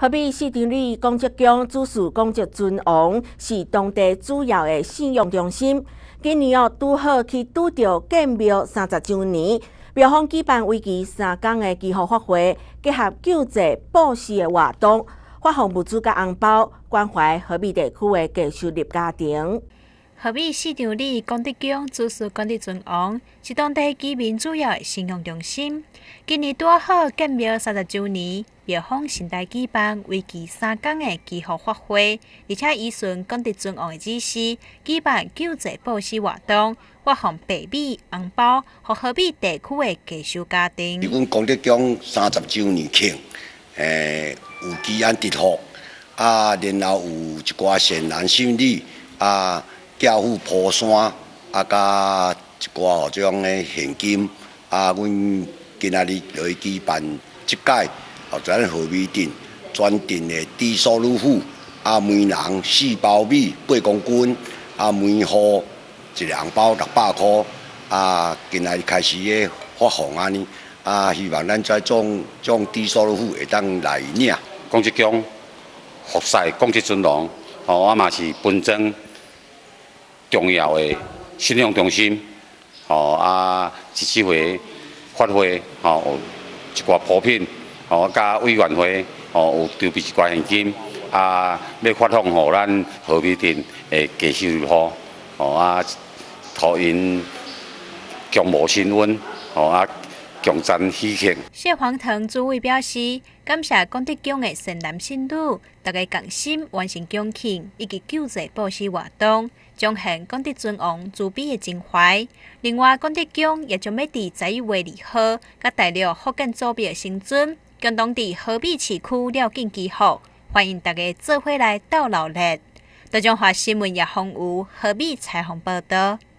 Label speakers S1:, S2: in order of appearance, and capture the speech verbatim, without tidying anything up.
S1: 河北市场里公职宫主事公职尊王是当地主要的信用中心。今年哦，拄好去拄到建庙三十周年，庙方举办为期三天的祈福法会，结合救济布施的活动，发放物资甲红包，关怀河北地区的低收入家庭。
S2: 河北市场里公职宫主事公职尊王是当地居民主要的信用中心。今年拄好建庙三十周年，庙方盛大举办为期三天的祈福法会，而且依顺公职尊王的指示，举办救济布施活动，发放白米、红包，予河北地区的低收家庭。
S3: 阮公职宫三十周年庆，诶、呃，有祈安祈福，啊，然后有一寡善男信女啊。教父破山啊，加一寡吼这种的现金啊，阮今仔日来举办即届吼咱河北镇专镇的低收入户啊，每人四包米八公斤啊，每户一个红包六百块啊，今仔日开始咧发放安尼啊，希望咱这种种低收入户会当来领。
S4: 公职宫服侍公职尊王，吼啊嘛是本庄重要的信用中心，吼啊，一次会发挥，吼有一寡补品，吼加委员会，吼有筹备一寡现金，啊，要发放互咱河北镇的低收入户，吼啊，互因共沐新温，吼啊。共赞喜庆。
S2: 谢黄腾主委表示，感谢公职宫的善男信女，大家共心完成宫庆以及救济布施活动，彰显公职尊王慈悲的情怀。另外，公职宫也将要伫十一月二号，甲大陆福建祖庙的新尊，共同伫河北市区了境祈福，欢迎大家做伙来斗热闹。大中华新闻叶宏宇河北采访报道。